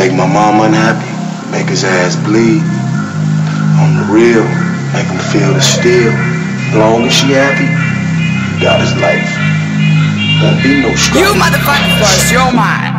Make my mom unhappy, make his ass bleed. On the real, make him feel the steel. Long as she happy, he got his life. Won't be no struggle. You motherfucker first, you're mine.